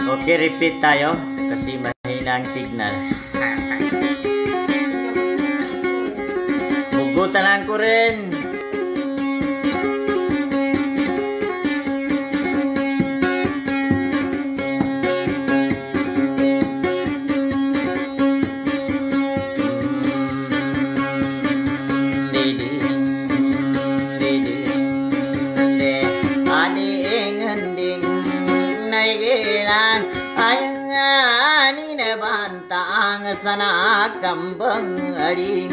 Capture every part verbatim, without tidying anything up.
Oke, repeat tayo kasi mahina ang signal. Hugutan ko rin. Sana kambang aring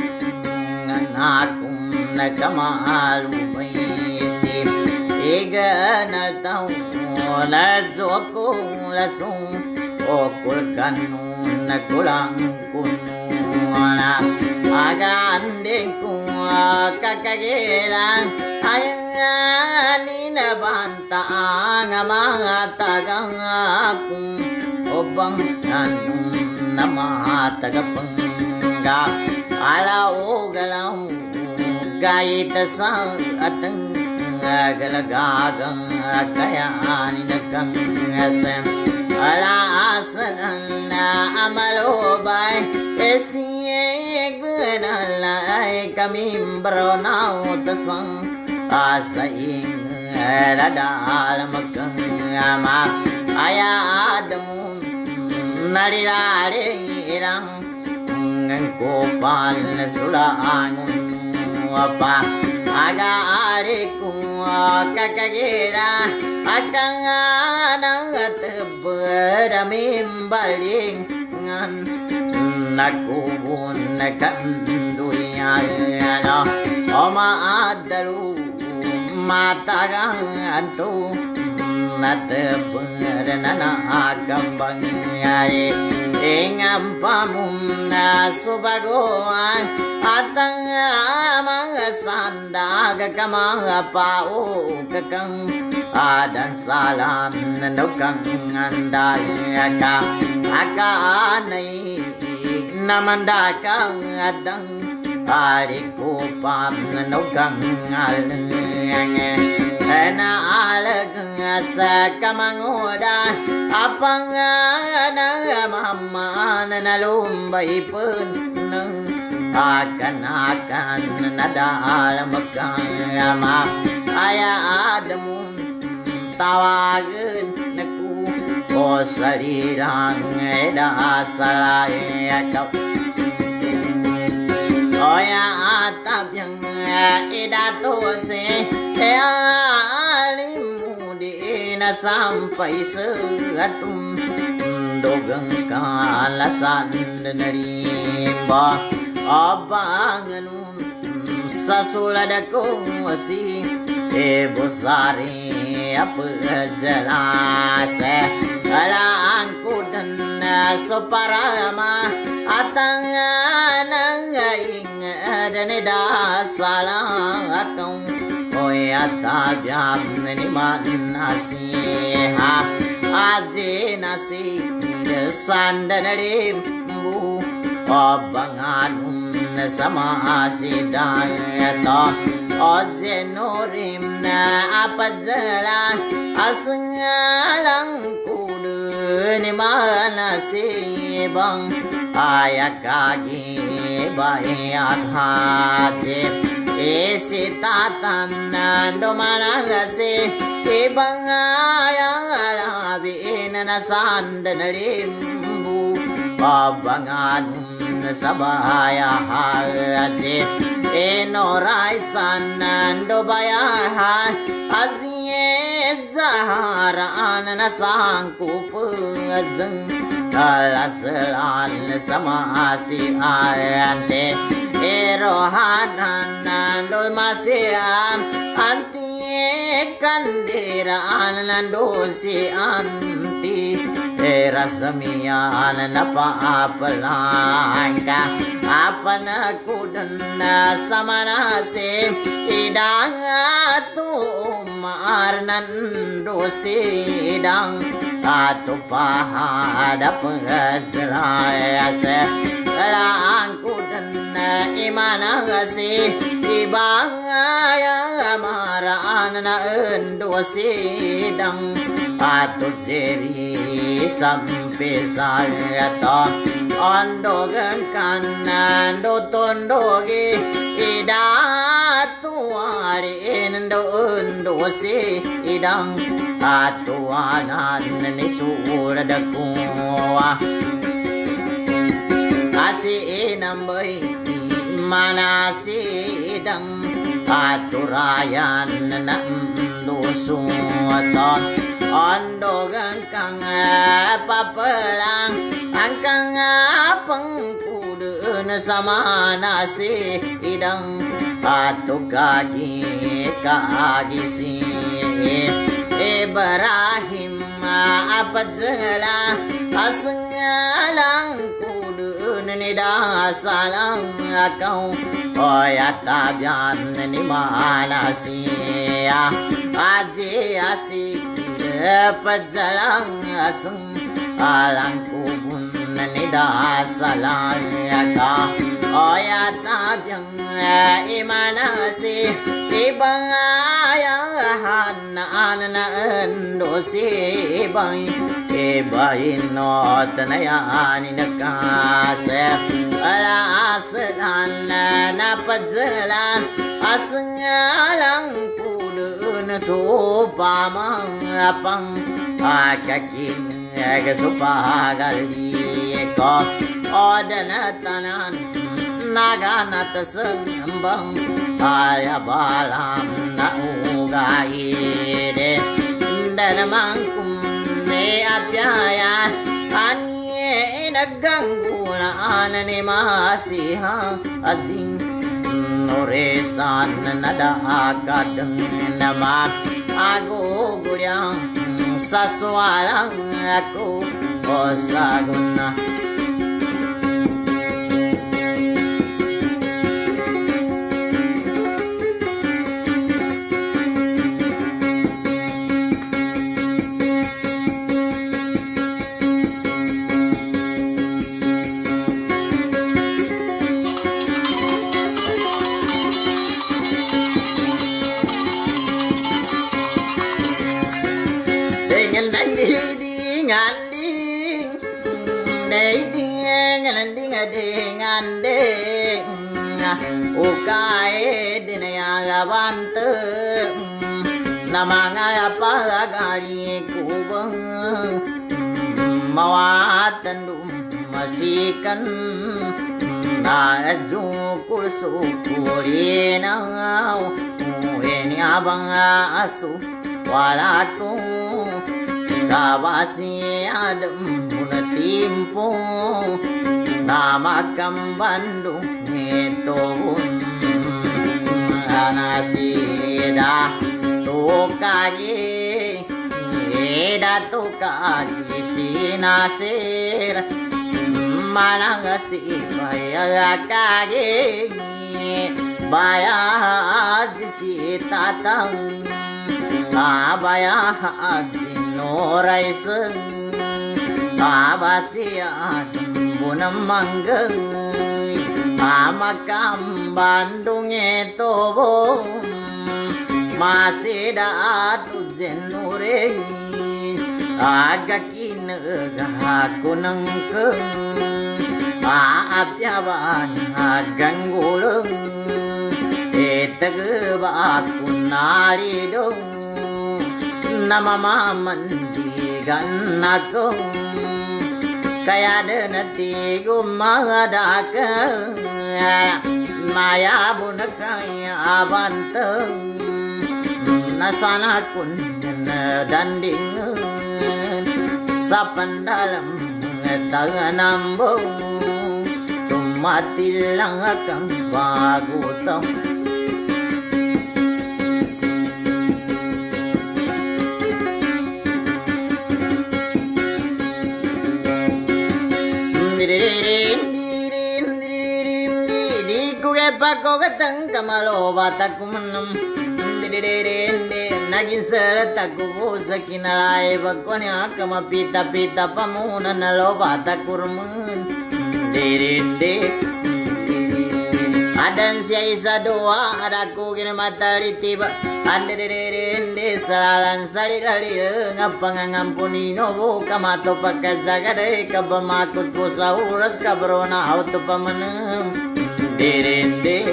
anakong nagkamalumay isip iga na tao na zoko lasong o kulkanun na kulang kuno na aganding ko kakagilang ayang ninabanta ang mga tagang akong obang anong na matagapangga alaw galaw kahit sa atang galagagang kayanin nagkang asem alaasan na amalobay esiyeg nalay kamimbro na utasang asaing radal magkang ama ayadam narilari ilang ngangkopal sulaan apa aga-ari ko kakagira akang anang teberamim baling ngan nakubun nakanduyan ano omaadaru matagang antu nateber nanakambang yari ingam pamum na subagoan atang mga sandag kamang pao kakang adan salam nanukang anday ka akaanay namandakang adang ariko pam nanukang alang na alag sa kamangoda apang nangamaman na lumbay pun ng akan-akan na dahil magkama aya adamon tawagan naku o salirang edasalay akaw oya atap yang idatose alimudi na sampai seatum dogang kalasan narimba abanganun sa suladakong wasi e bosari apa jelas alang kudan so parama atangan ngaing dan dasalang akong oyata jam ni manasiha azi nasi sandarim bu abanganum sama asidayato ozenorim na apadzala asengalang kudu ni manasibang ayakagi bayat hati isi tatan nando managasi ibang ayang alabin na sandarimbu pabanganum sa bayahati inoray sanando bayahan aziyet zaharaan na sangkupazang kalasalan sama si ayante erohanan nando masiyam anti kandiraan nando si anti erasamiyan na paapalangka apanakudan na samanasi idang atumar nando si idang atupahada pagkasalayase kalaan kudan na imanagasi ibang ayang amaraan na endo si idang atau jeri sampai sayato ondo kanan do tondo ge idatu arin do undo si idang atuanan ni suradakuwa asi nambai manasi idang aturayan na dusuaton ondo kang papelang angkang pengkudun sama nasi idang atu kagi kagi si Ibrahim apa zela asengalang kudun nida salang kau oya tabian ni mana si aji asik dapat jalang aseng alang kubun nida salang ka oya tabian imana si ibang ayahan na endo si ibang ibahin no tanayan nakase ala asalan na padzalan asengalang pulun supamang apang akakin supagali ko odana tanan naganat sembang aya balam na ugaide dan mangkum ne apyaya anye nagganggulan ni masiha azing noresan nada akadeng nama aku guryang saswalang aku osaguna ukai dinaya bante namanga pagari kubang mawatan dum masikan naju kursu kurina ini abang asu walatu kawasi adem munatimpo namakam Bandung itu anasida tukagi ida tukagi sinasir malang si baya kagi baya si tatang abaya noraisen abasian bunam manggeng amakam Bandung itu masih datu zenure agak kinegah kunengkeng maaf ya ban agang guleng etege bakun nari dong nama mandi ganakong kaya denati gumadaka maya bunakaya banteng nasana kun danding sa pandalam tanganambong tumati lang kang bagutang Pako katang kamalo bata kumanam dirende naging sarata ko sa kinalay bagkonya kama pita pita pamuna nalo bata kurman dirende Adan sia isa doa adaku gini mata litiba ande de de de salan sali lali ngapang ngampuni no kamato pakazagade kabamakut ko sa oras kabrona auto pamenem derende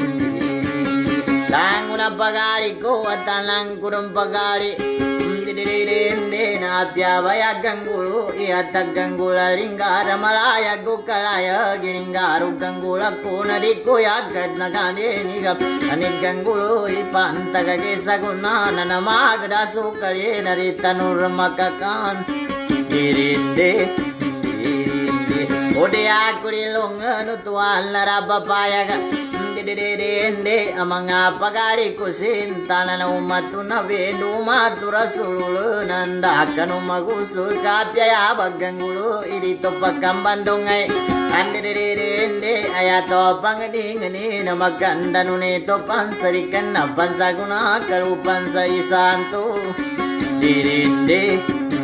languna pagali ko atalang kurang pagali dede na apya baya gangulu ihatag gangula linggara malaya gukalaya giningaru gangula kuna di kuyagad na gani nigap anig gangulu ipantaga gesa guna na magda sukali narita nur makakan dirinde dirinde ode akuri longan tuan narapapayaga dede amanga pagari kusinta na umatuna vendu matura sululu nanda kanu magusu kapya bagangulu idito pakambandongai ande dede ayato pangdingni na maganda nunito pansarikan na pansaguna karupan sa isanto dirinde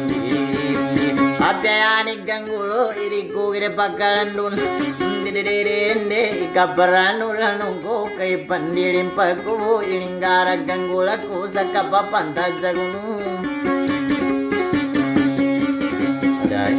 apyani gangulu iriku gire pakalandun dede ikabaran ulanungko kay pandilim pagko ininggara ganggula ko sa kapapantad sa gunung aday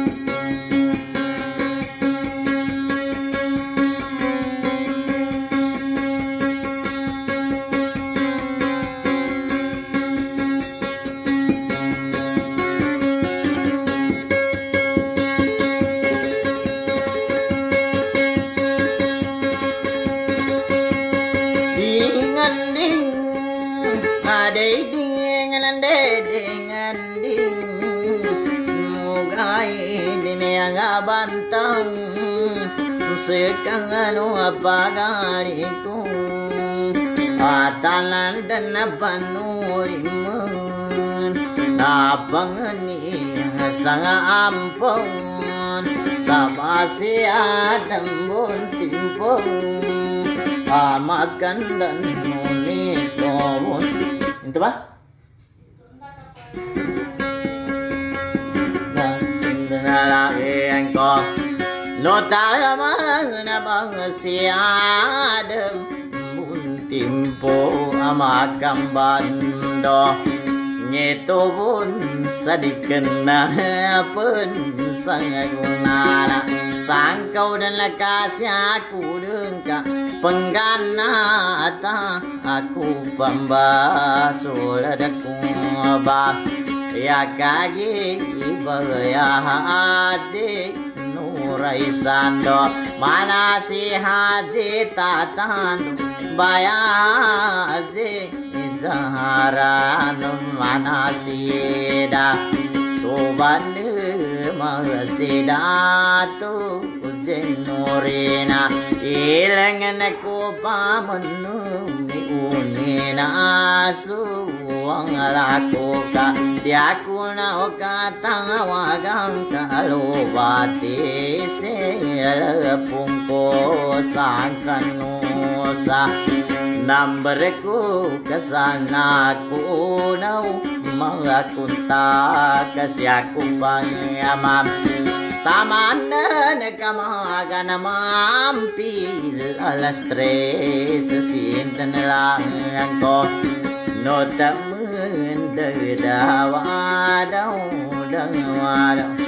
bantang sekangano apagariku atalan dan panurimun napangani sanga ampon sabasi adambon timpon amakan dan monitobon itu ba lalaki engkau nota mana bang siadem buntimpo amakam bando nyeto pun sadikena pun sangagunana sangkau dan lekasnya aku dengka penggana ata aku pembasul adaku bab ya kagi ibaya hati nurai sando mana si haji tatan baya haji jaharan mana si da tu bandu masida tu jenurina ilangan aku pamenu unina su ang alaku ka diaku na okatang wagang kalubati selepungko sangkanusa numberku kesana ku nau mga kunta kasyaku pangyaman taman na kamaga na mampil alas tres sinta na lang ko no taman dadawa daw dawa daw